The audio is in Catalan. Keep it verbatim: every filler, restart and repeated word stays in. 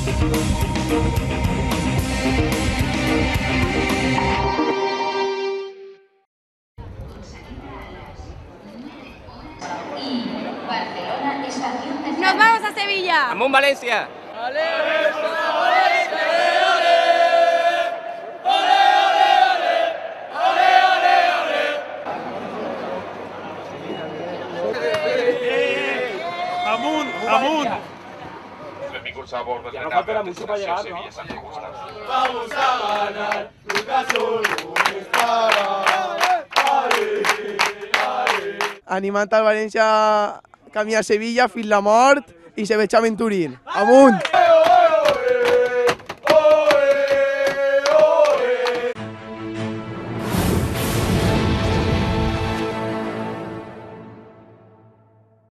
¡Nos vamos a Sevilla! ¡Amunt València! ¡Amunt! ¡Amunt! Benvinguts a bord de la nave de destinació Sevilla-Sant Agustín. Vamos a ganar, nunca solo estará. Animant el València camí a Sevilla fins la mort i se veig aventurint. Amunt!